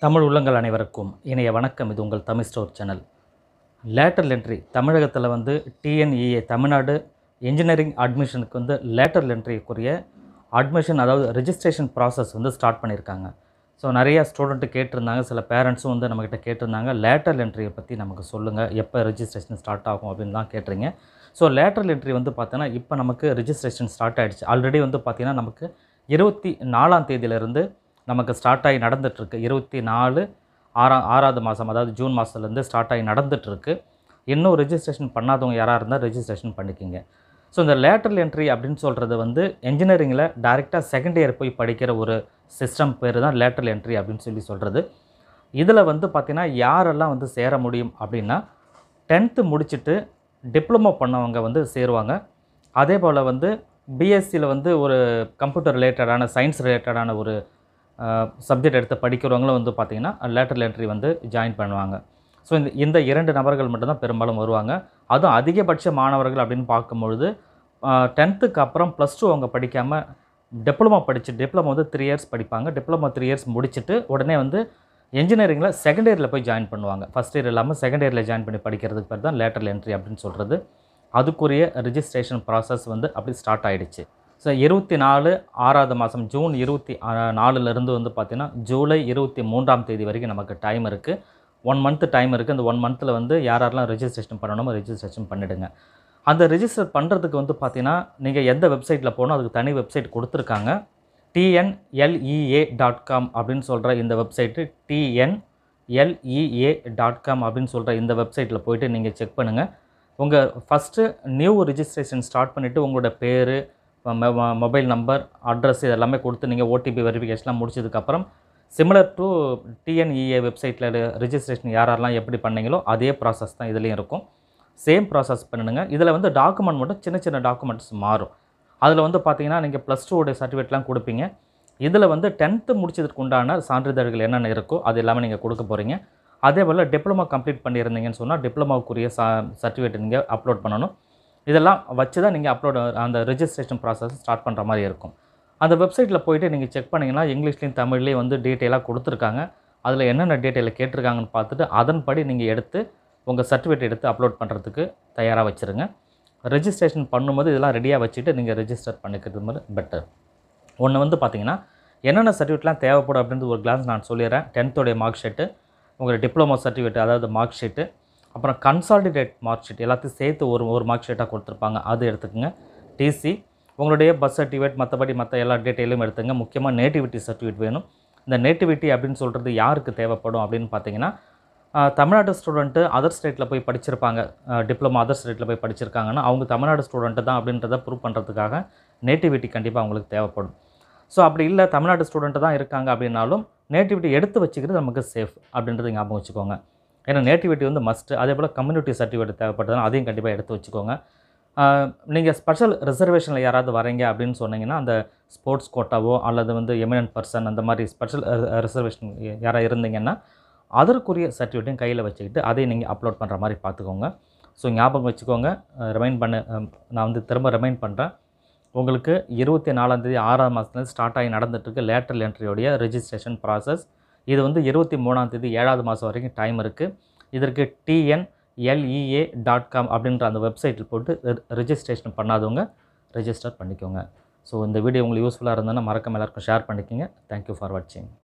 தமிழ் உள்ளங்கள் அனைவருக்கும் இணைய வணக்கம். இது உங்கள் தமிழ்ஸ்டோர் சேனல். லேட்டரல் என்ட்ரி தமிழகத்தில் வந்து டிஎன்இஏ தமிழ்நாடு இன்ஜினியரிங் அட்மிஷனுக்கு வந்து லேட்டரல் என்ட்ரிக்குரிய அட்மிஷன் அதாவது ரெஜிஸ்ட்ரேஷன் ப்ராசஸ் வந்து ஸ்டார்ட் பண்ணியிருக்காங்க. ஸோ நிறைய ஸ்டூடெண்ட்டு கேட்டிருந்தாங்க, சில பேரண்ட்ஸும் வந்து நம்மக்கிட்ட கேட்டிருந்தாங்க, லேட்டரல் என்ட்ரியை பற்றி நமக்கு சொல்லுங்கள், எப்போ ரெஜிஸ்ட்ரேஷன் ஸ்டார்ட் ஆகும் அப்படின்னு தான் கேட்டுறீங்க. ஸோ லேட்டரல் என்ட்ரி வந்து பார்த்தீங்கன்னா இப்போ நமக்கு ரெஜிஸ்ட்ரேஷன் ஸ்டார்ட் ஆகிடுச்சு. ஆல்ரெடி வந்து பார்த்திங்கன்னா நமக்கு 24ஆம் தேதியிலேருந்து நமக்கு ஸ்டார்ட் ஆகி நடந்துகிட்ருக்கு. 24 6வது மாதம் அதாவது ஜூன் மாதத்துலேருந்து ஸ்டார்ட் ஆகி நடந்துகிட்ருக்கு. இன்னும் ரெஜிஸ்ட்ரேஷன் பண்ணாதவங்க யாராக இருந்தால் ரெஜிஸ்ட்ரேஷன் பண்ணிக்கிங்க. ஸோ இந்த லேட்டரல் என்ட்ரி அப்படின்னு சொல்கிறது வந்து என்ஜினியரிங்கில் டைரெக்டாக செகண்ட் இயர் போய் படிக்கிற ஒரு சிஸ்டம் பேர் தான் லேட்டரல் என்ட்ரி அப்படின்னு சொல்கிறது. இதில் வந்து பார்த்திங்கன்னா யாரெல்லாம் வந்து சேர முடியும் அப்படின்னா 10th முடிச்சுட்டு டிப்ளமோ பண்ணவங்க வந்து சேருவாங்க. அதே போல் வந்து பிஎஸ்சியில் வந்து ஒரு கம்ப்யூட்டர் ரிலேட்டடான சயின்ஸ் ரிலேட்டடான ஒரு சப்ஜெக்ட் எடுத்து படிக்கிறவங்களும் வந்து பார்த்திங்கன்னா லேட்டரல் என்ட்ரி வந்து ஜாயின் பண்ணுவாங்க. ஸோ இந்த 2 நபர்கள் மட்டும்தான் பெரும்பாலும் வருவாங்க. அதுவும் அதிகபட்ச மாணவர்கள் அப்படின்னு பார்க்கும்பொழுது 10th அப்புறம் +2 அவங்க படிக்காமல் டிப்ளமோ வந்து 3 இயர்ஸ் படிப்பாங்க. டிப்ளமோ 3 இயர்ஸ் முடிச்சுட்டு உடனே வந்து என்ஜினியரிங்கில் செகண்ட் இயரில் போய் ஜாயின் பண்ணுவாங்க. ஃபஸ்ட் இயர் இல்லாமல் செகண்ட் இயரில் ஜாயின் பண்ணி படிக்கிறதுக்கு பேர் தான் லேட்டரல் என்ட்ரி அப்படின்னு சொல்கிறது. அதுக்குரிய ரெஜிஸ்ட்ரேஷன் ப்ராசஸ் வந்து அப்படி ஸ்டார்ட் ஆகிடுச்சு. ஸோ 24 6வது மாதம் ஜூன் 24லேருந்து வந்து பார்த்திங்கன்னா ஜூலை 23ஆம் தேதி வரைக்கும் நமக்கு டைம் இருக்குது. 1 மந்த் டைம் இருக்குது. அந்த 1 மந்தில் வந்து யாரெல்லாம் ரெஜிஸ்ட்ரேஷன் பண்ணணுமோ ரெஜிஸ்ட்ரேஷன் பண்ணிவிடுங்க. அந்த ரெஜிஸ்டர் பண்ணுறதுக்கு வந்து பார்த்திங்கன்னா நீங்கள் எந்த வெப்சைட்டில் போகணும், அதுக்கு தனி வெப்சைட் கொடுத்துருக்காங்க. TNLEA.com அப்படின்னு சொல்கிற இந்த வெப்சைட்டு TNLEA.com அப்படின்னு சொல்கிற இந்த வெப்சைட்டில் போய்ட்டு நீங்கள் செக் பண்ணுங்கள். உங்கள் ஃபஸ்ட்டு நியூ ரெஜிஸ்ட்ரேஷன் ஸ்டார்ட் பண்ணிவிட்டு உங்களோட பேர், மொபைல் நம்பர், அட்ரஸ் இதெல்லாமே கொடுத்து நீங்கள் ஓடிபி வெரிஃபிகேஷன்லாம் முடிச்சதுக்கப்புறம் சிமிலர் டு டிஎன்இஏ வெப்சைட்டில் ரெஜிஸ்ட்ரேஷன் யாரெல்லாம் எப்படி பண்ணீங்களோ அதே ப்ராசஸ் தான் இதுலேயும் இருக்கும். சேம் ப்ராசஸ் பண்ணணுங்க. இதில் வந்து டாக்குமெண்ட் மட்டும் சின்ன டாக்குமெண்ட்ஸ் மாறும். அதில் வந்து பார்த்தீங்கன்னா நீங்கள் +2 உடைய சர்டிஃபிகேட்லாம் கொடுப்பீங்க. இதில் வந்து 10th முடிச்சதுக்கு உண்டான சான்றிதழ்கள் என்னென்ன இருக்கோ அது எல்லாமே நீங்கள் கொடுக்க போகிறீங்க. அதே போல் டிப்ளமோ கம்ப்ளீட் பண்ணியிருந்தீங்கன்னு சொன்னால் டிப்ளமோவுக்குரிய சர்டிஃபிகேட் நீங்கள் அப்லோட் பண்ணணும். இதெல்லாம் வச்சு தான் நீங்கள் அந்த ரெஜிஸ்ட்ரேஷன் ப்ராசஸ் ஸ்டார்ட் பண்ணுற மாதிரி இருக்கும். அந்த வெப்சைட்டில் போய்ட்டு நீங்கள் செக் பண்ணிங்கன்னா இங்கிலீஷ்லேயும் தமிழ்லேயும் வந்து டீட்டெயிலாக கொடுத்துருக்காங்க. அதில் என்னென்ன டீட்டெயிலில் கேட்டிருக்காங்கன்னு பார்த்துட்டு அதன்படி நீங்கள் எடுத்து உங்கள் சர்டிஃபிகேட் எடுத்து அப்லோட் பண்ணுறதுக்கு தயாராக வச்சுருங்க. ரெஜிஸ்ட்ரேஷன் பண்ணும்போது இதெல்லாம் ரெடியாக வச்சுட்டு நீங்கள் ரெஜிஸ்டர் பண்ணிக்கிறது மாதிரி பெட்டர். ஒன்று வந்து பார்த்திங்கன்னா என்னென்ன சர்டிஃபிகேட்லாம் தேவைப்படும் அப்படின்றது ஒரு கிளாஸ் நான் சொல்லிடுறேன். 10th உடைய மார்க் ஷீட்டு, உங்களோட டிப்ளமோ சர்டிஃபிகேட் அதாவது மார்க் ஷீட்டு, அப்புறம் கன்சாலிடேட் மார்க் ஷீட் எல்லாத்தையும் சேர்த்து ஒரு மார்க் ஷீட்டாக கொடுத்துருப்பாங்க, அது எடுத்துக்கோங்க. டிசி, உங்களுடைய பஸ் சர்டிஃபிகேட், மற்ற எல்லா டீட்டெயிலும் எடுத்துங்க. முக்கியமாக நேட்டிவிட்டி சர்டிஃபிகேட் வேணும். இந்த நேட்டிவிட்டி அப்படின்னு சொல்கிறது யாருக்கு தேவைப்படும் அப்படின்னு பார்த்தீங்கன்னா தமிழ்நாடு ஸ்டூடெண்ட்டு அதர் ஸ்டேட்டில் போய் படிச்சிருப்பாங்க, டிப்ளமோ அதர் ஸ்டேட்டில் போய் படிச்சிருக்காங்கன்னா அவங்க தமிழ்நாடு ஸ்டூடெண்ட்டு தான் அப்படின்றத ப்ரூவ் பண்ணுறதுக்காக நேட்டிவிட்டி கண்டிப்பாக அவங்களுக்கு தேவைப்படும். ஸோ அப்படி இல்லை தமிழ்நாடு ஸ்டூடெண்ட்டு தான் இருக்காங்க அப்படின்னாலும் நேட்டிவிட்டி எடுத்து வச்சுக்கிறது நமக்கு சேஃப் அப்படின்றத ஞாபகம் வச்சுக்கோங்க. ஏன்னா நேட்டிவிட்டி வந்து மஸ்ட்டு. அதே போல் கம்யூனிட்டி சர்டிஃபிகேட் தேவைப்படுதுன்னா அதையும் கண்டிப்பாக எடுத்து வச்சுக்கோங்க. நீங்கள் ஸ்பெஷல் ரிசர்வேஷனில் யாராவது வரீங்க அப்படின்னு சொன்னீங்கன்னா அந்த ஸ்போர்ட்ஸ் கோட்டாவோ அல்லது வந்து எமினன்ட் பர்சன் அந்த மாதிரி ஸ்பெஷல் ரிசர்வேஷன் யாராவது இருந்தீங்கன்னா அதற்குரிய சர்டிஃபிகேட்டையும் கையில் வச்சுக்கிட்டு அதையும் நீங்கள் அப்லோட் பண்ணுற மாதிரி பார்த்துக்கோங்க. ஸோ ஞாபகம் வச்சுக்கோங்க. நான் வந்து திரும்ப ரிமைண்ட் பண்ணுறேன். உங்களுக்கு 24ஆம் தேதி 6ஆம் மாதத்துலேருந்து ஸ்டார்ட் ஆகி நடந்துகிட்ருக்கு லேட்டரல் என்ட்ரியோடைய ரெஜிஸ்ட்ரேஷன் ப்ராசஸ். இது வந்து 23ஆம் தேதி 7வது மாதம் வரைக்கும் டைம் இருக்குது. இதற்கு TNLEA.com அப்படின்ற அந்த வெப்சைட்டில் போட்டு ரெஜிஸ்ட்ரேஷன் பண்ணாதவங்க ரெஜிஸ்டர் பண்ணிக்கோங்க. ஸோ இந்த வீடியோ உங்களுக்கு யூஸ்ஃபுல்லாக இருந்ததுன்னா மறக்காம எல்லாருக்கும் ஷேர் பண்ணிக்கோங்க. தேங்க்யூ ஃபார் வாட்சிங்.